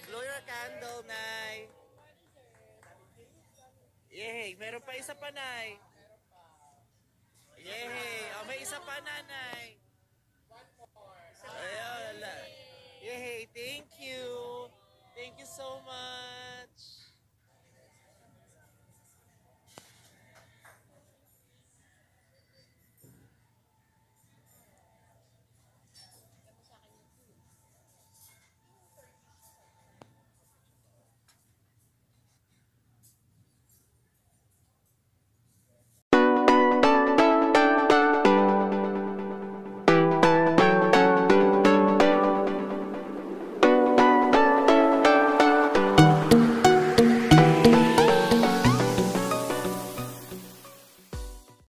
blow your candle, Nay. Yay, meron pa isa pa, Nay. Yay, oh, may isa pa, Nanay. Ayun, yay, thank you. Thank you so much.